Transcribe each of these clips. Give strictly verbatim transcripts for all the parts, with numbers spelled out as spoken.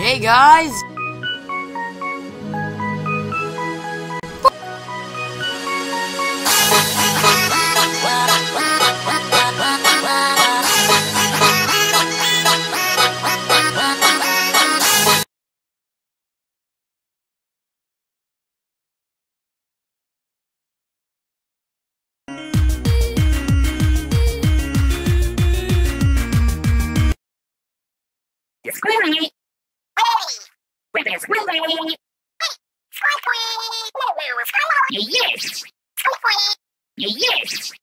Hey guys! Yes. Yes.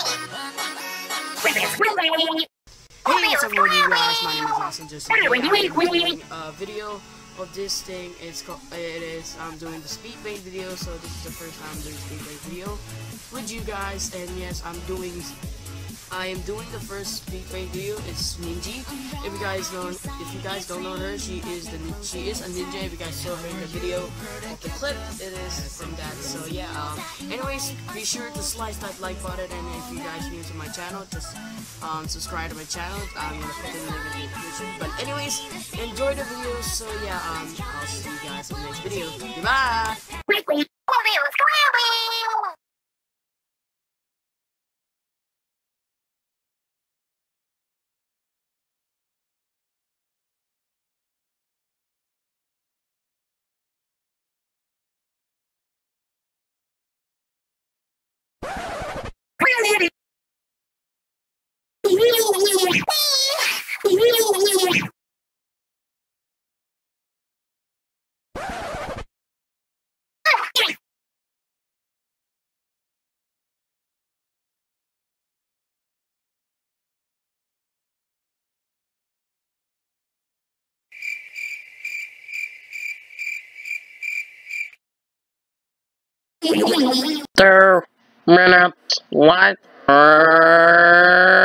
Hey, what's up, you guys? My name is AwesomeJosh. I'm doing a video of this thing. It's called. It is. I'm doing the Speedpaint video. So this is the first time I'm doing Speedpaint video with you guys. And yes, I'm doing. I am doing the first Speedpaint video. It's Ninji. If you guys don't, if you guys don't know her, she is the she is a ninja. If you guys saw her in the video of the clip, it is from that. So yeah. Um. Anyways, be sure to slice that like button, and if you guys are new to my channel, just um subscribe to my channel. I'm gonna put the link in the description. But anyways, enjoy the video. So yeah. Um. I'll see you guys in the next video. Goodbye. Two minutes later.